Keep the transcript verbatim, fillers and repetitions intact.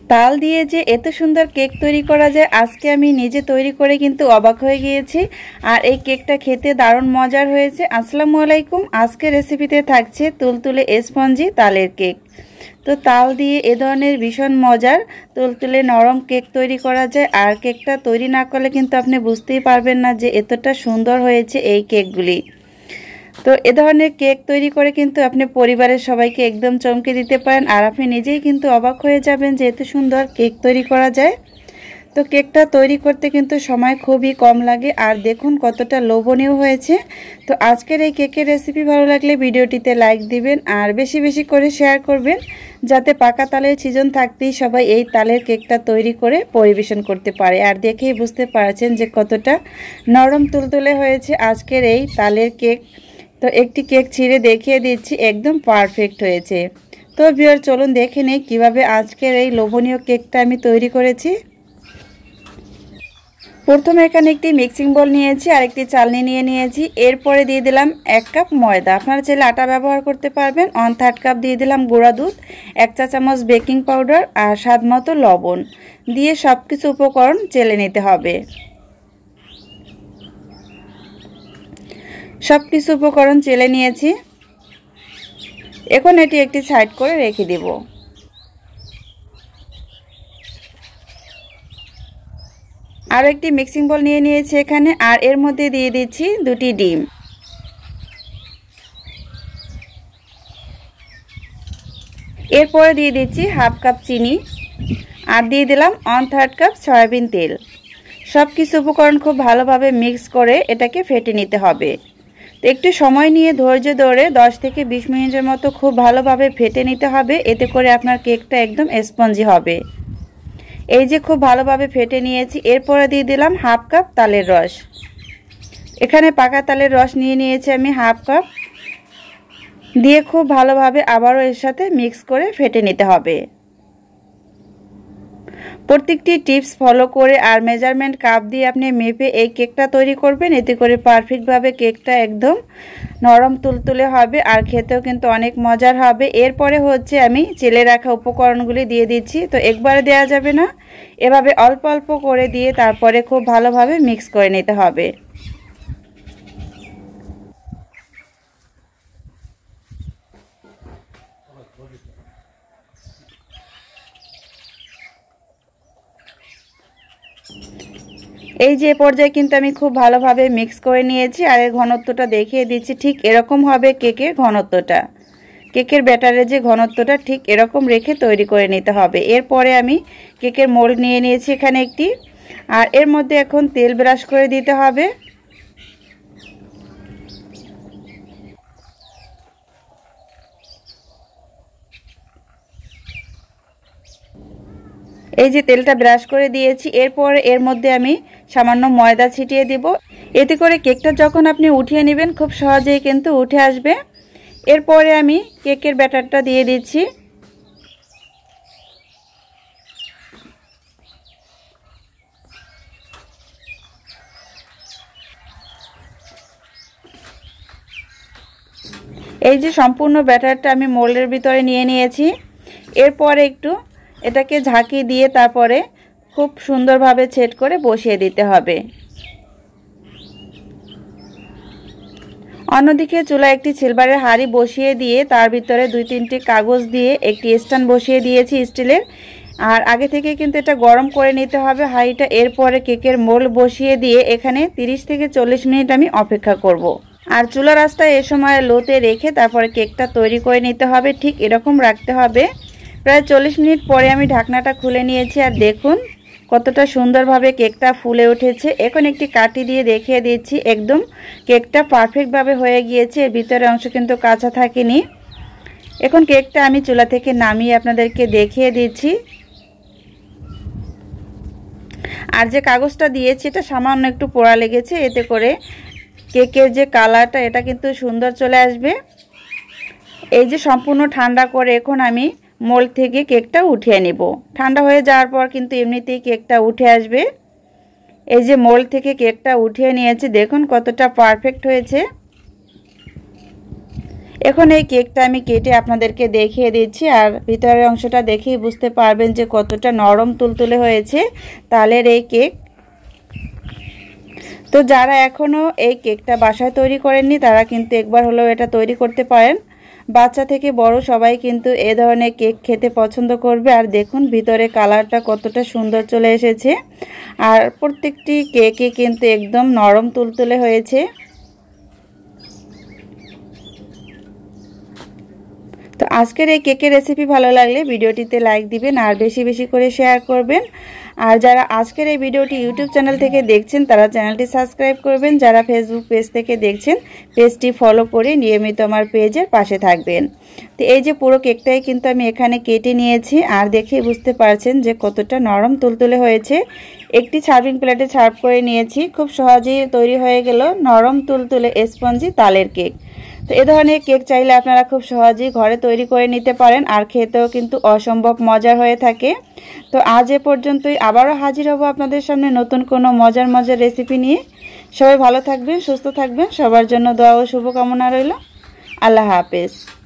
তাল দিয়ে যে এত সুন্দর কেক তৈরি করা যায় আজকে আমি নিজে তৈরি করে কিন্তু অবাক হয়ে গিয়েছি। আর এই কেকটা খেতে দারুণ মজার হয়েছে। আসসালামু আলাইকুম। আজকের রেসিপিতে থাকছে তুলতুলে স্পঞ্জি তালের কেক। তো তাল দিয়ে এ ধরনের ভীষণ মজার তুলতুলে নরম কেক তৈরি করা যায়। আর কেকটা তৈরি না করলে কিন্তু আপনি বুঝতেই পারবেন না যে এতটা সুন্দর হয়েছে এই কেকগুলি। তো এ ধরনের কেক তৈরি করে কিন্তু আপনি পরিবারের সবাইকে একদম চমকে দিতে পারেন। আর আপনি নিজেই কিন্তু অবাক হয়ে যাবেন যে এত সুন্দর কেক তৈরি করা যায়। তো কেকটা তৈরি করতে কিন্তু সময় খুবই কম লাগে। আর দেখুন কতটা লোভনীয় হয়েছে। তো আজকের এই কেকের রেসিপি ভালো লাগলে ভিডিওটিতে লাইক দিবেন আর বেশি বেশি করে শেয়ার করবেন, যাতে পাকা তালের সিজন থাকতেই সবাই এই তালের কেকটা তৈরি করে পরিবেশন করতে পারে। আর দেখেই বুঝতে পারছেন যে কতটা নরম তুলতুলে হয়েছে আজকের এই তালের কেক। তো একটি কেক ছিঁড়ে দেখিয়ে দিচ্ছি, একদম পারফেক্ট হয়েছে। তো ভিউয়ার চলুন দেখে নেই কীভাবে আজকের এই লোভনীয় কেকটা আমি তৈরি করেছি। প্রথমে এখানে একটি মিক্সিং বোল নিয়েছি আর একটি চালনি নিয়ে নিয়েছি। এরপরে দিয়ে দিলাম এক কাপ ময়দা, আপনারা চাইলে আটা ব্যবহার করতে পারবেন। ওয়ান থার্ড কাপ দিয়ে দিলাম গুঁড়া দুধ, এক চা চামচ বেকিং পাউডার আর স্বাদ মতো লবণ দিয়ে সব কিছু উপকরণ চেলে নিতে হবে। সব কিছু উপকরণ চেলে নিয়েছি। এখন এটি একটি সাইড করে রেখে দেব। আর একটি মিক্সিং বোল নিয়ে নিয়েছি এখানে, আর এর মধ্যে দিয়ে দিচ্ছি দুটি ডিম। এরপরে দিয়ে দিচ্ছি হাফ কাপ চিনি আর দিয়ে দিলাম ওয়ান থার্ড কাপ সয়াবিন তেল। সব কিছু উপকরণ খুব ভালোভাবে মিক্স করে এটাকে ফেটে নিতে হবে। তো একটু সময় নিয়ে ধৈর্য ধরে দশ থেকে বিশ মিনিটের মতো খুব ভালোভাবে ফেটে নিতে হবে, এতে করে আপনার কেকটা একদম স্পঞ্জি হবে। এই যে খুব ভালোভাবে ফেটে নিয়েছি। এরপরে দিয়ে দিলাম হাফ কাপ তালের রস। এখানে পাকা তালের রস নিয়ে নিয়েছি আমি হাফ কাপ, দিয়ে খুব ভালোভাবে আবারও এর সাথে মিক্স করে ফেটে নিতে হবে। প্রত্যেকটি টিপস ফলো করে আর মেজারমেন্ট কাপ দিয়ে আপনি মেপে এই কেকটা তৈরি করবেন, এতে করে পারফেক্টভাবে কেকটা একদম নরম তুলতুলে হবে আর খেতেও কিন্তু অনেক মজার হবে। এরপরে হচ্ছে আমি চেলে রাখা উপকরণগুলি দিয়ে দিচ্ছি। তো একবারে দেওয়া যাবে না, এভাবে অল্প অল্প করে দিয়ে তারপরে খুব ভালোভাবে মিক্স করে নিতে হবে। এই যে পর্যায়ে কিন্তু আমি খুব ভালোভাবে মিক্স করে নিয়েছি। আর এর ঘনত্বটা দেখিয়ে দিচ্ছি, ঠিক এরকম হবে কেকের ঘনত্বটা। কেকের ব্যাটারের যে ঘনত্বটা ঠিক এরকম রেখে তৈরি করে নিতে হবে। এরপরে আমি কেকের মোল্ড নিয়ে নিয়েছি এখানে একটি, আর এর মধ্যে এখন তেল ব্রাশ করে দিতে হবে। এই যে তেলটা ব্রাশ করে দিয়েছি। এরপরে এর মধ্যে আমি সামান্য ময়দা ছিটিয়ে দিব, এতে করে কেকটা যখন আপনি উঠিয়ে নেবেন খুব সহজেই কিন্তু উঠে আসবে। এরপরে আমি কেকের ব্যাটারটা দিয়ে দিচ্ছি। এই যে সম্পূর্ণ ব্যাটারটা আমি মোল্ডের ভিতরে নিয়ে নিয়েছি। এরপরে একটু এটাকে ঝাঁকি দিয়ে তারপরে খুব সুন্দরভাবে সেট করে বসিয়ে দিতে হবে। অন্যদিকে চুলায় একটি সিলভারের হাঁড়ি বসিয়ে দিয়ে তার ভিতরে দুই তিনটি কাগজ দিয়ে একটি স্ট্যান্ড বসিয়ে দিয়েছি স্টিলের। আর আগে থেকে কিন্তু এটা গরম করে নিতে হবে হাঁড়িটা। এরপরে কেকের মোল্ড বসিয়ে দিয়ে এখানে তিরিশ থেকে চল্লিশ মিনিট আমি অপেক্ষা করব। আর চুলার আঁচটা এ সময় লোতে রেখে তারপরে কেকটা তৈরি করে নিতে হবে, ঠিক এরকম রাখতে হবে। প্রায় চল্লিশ মিনিট পরে আমি ঢাকনাটা খুলে নিয়েছি আর দেখুন কতটা সুন্দরভাবে কেকটা ফুলে উঠেছে। এখন একটি কাঠি দিয়ে দেখিয়ে দিচ্ছি, একদম কেকটা পারফেক্টভাবে হয়ে গিয়েছে, এর ভিতরের অংশ কিন্তু কাঁচা থাকেনি। এখন কেকটা আমি চুলা থেকে নামিয়ে আপনাদেরকে দেখিয়ে দিচ্ছি। আর যে কাগজটা দিয়েছি এটা সামান্য একটু পোড়া লেগেছে, এতে করে কেকের যে কালারটা এটা কিন্তু সুন্দর চলে আসবে। এই যে সম্পূর্ণ ঠান্ডা করে এখন আমি মোল্ড থেকে কেকটা উঠিয়ে নেব। ঠান্ডা হয়ে যাওয়ার পর কিন্তু এমনিতেই কেকটা উঠে আসবে। এই যে মোল্ড থেকে কেকটা উঠিয়ে নিয়েছি, দেখুন কতটা পারফেক্ট হয়েছে। এখন এই কেকটা আমি কেটে আপনাদেরকে দেখিয়ে দিচ্ছি, আর ভিতরের অংশটা দেখেই বুঝতে পারবেন যে কতটা নরম তুলতুলে হয়েছে তালের এই কেক। তো যারা এখনও এই কেকটা বাসায় তৈরি করেননি তারা কিন্তু একবার হলেও এটা তৈরি করতে পারেন। বাচ্চা থেকে বড় সবাই কিন্তু এ ধরনের কেক খেতে পছন্দ করবে। আর দেখুন ভিতরে কালারটা কতটা সুন্দর চলে এসেছে, আর প্রত্যেকটি কেকে কিন্তু একদম নরম তুলতুলে হয়েছে। তো আজকের এই কেকের রেসিপি ভালো লাগলে ভিডিওটিতে লাইক দিবেন আর বেশি বেশি করে শেয়ার করবেন। আর যারা আজকের এই ভিডিওটি ইউটিউব চ্যানেল থেকে দেখছেন তারা চ্যানেলটি সাবস্ক্রাইব করবেন। যারা ফেসবুক পেজ থেকে দেখছেন পেজটি ফলো করে নিয়মিত আমার পেজের পাশে থাকবেন। তো এই যে পুরো কেকটাই কিন্তু আমি এখানে কেটে নিয়েছি, আর দেখে বুঝতে পারছেন যে কতটা নরম তুলতুলে হয়েছে। একটি সার্ভিং প্লেটে সার্ভ করে নিয়েছি। খুব সহজেই তৈরি হয়ে গেল নরম তুলতুলে স্পঞ্জি তালের কেক। তো এ ধরনের কেক চাইলে আপনারা খুব সহজেই ঘরে তৈরি করে নিতে পারেন, আর খেতেও কিন্তু অসম্ভব মজার হয়ে থাকে। তো আজ এ পর্যন্তই, আবারও হাজির হব আপনাদের সামনে নতুন কোনো মজার মজার রেসিপি নিয়ে। সবাই ভালো থাকবেন, সুস্থ থাকবেন, সবার জন্য দোয়া ও শুভকামনা রইল। আল্লাহ হাফেজ।